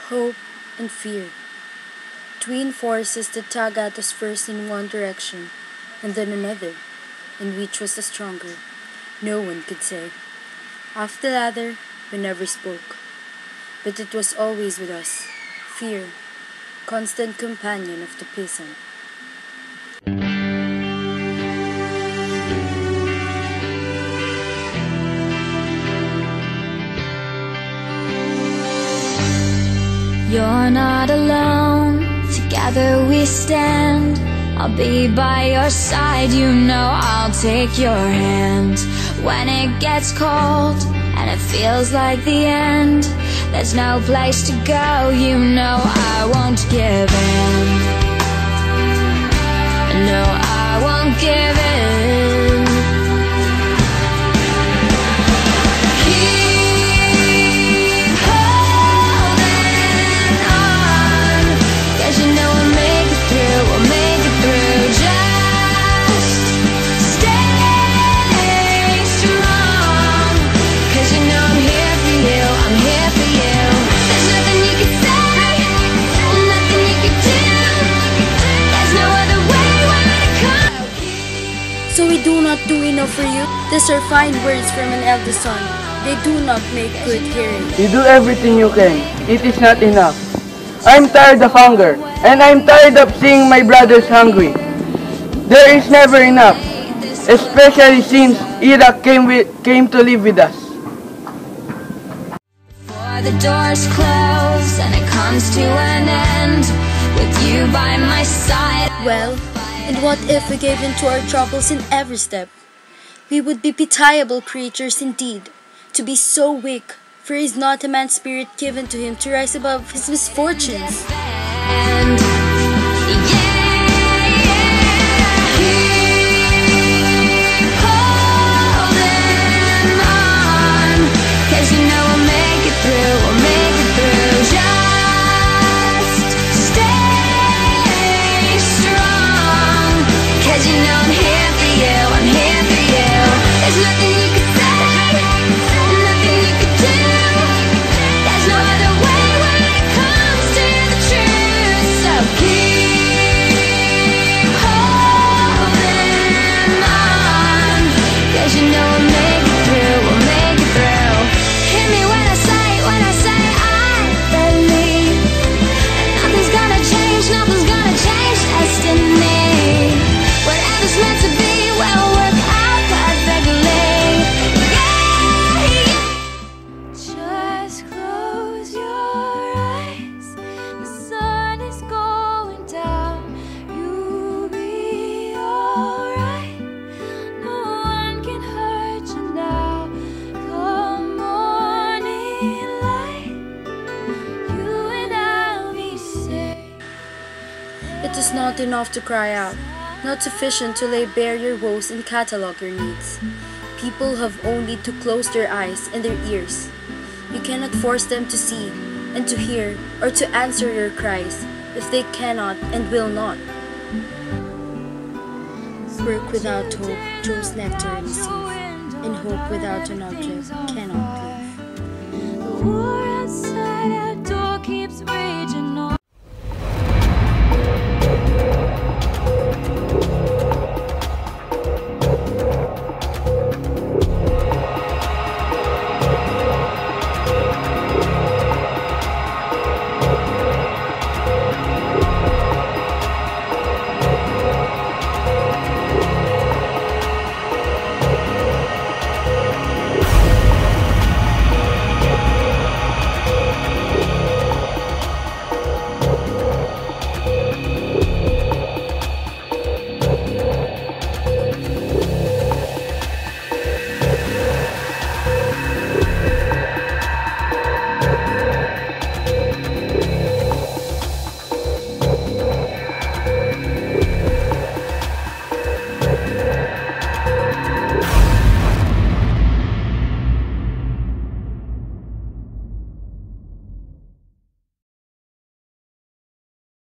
Hope and fear, twin forces that tug at us first in one direction and then another, and which was the stronger, no one could say. Of the latter, we never spoke, but it was always with us, fear, constant companion of the peasant. You're not alone, together we stand. I'll be by your side, you know I'll take your hand. When it gets cold and it feels like the end, there's no place to go, you know I won't give in. No, I won't give in. So we do not do enough for you? These are fine words from an eldest son. They do not make good hearing. You do everything you can. It is not enough. I'm tired of hunger, and I'm tired of seeing my brothers hungry. There is never enough, especially since Iraq came to live with us. Before the doors close and it comes to an end, with you by my side. Well, and what if we gave in to our troubles in every step? We would be pitiable creatures indeed, to be so weak, for is not a man's spirit given to him to rise above his misfortunes. It is not enough to cry out, not sufficient to lay bare your woes and catalog your needs. People have only to close their eyes and their ears. You cannot force them to see and to hear or to answer your cries if they cannot and will not. Work without hope throws nectar in a sieve, and hope without an object cannot.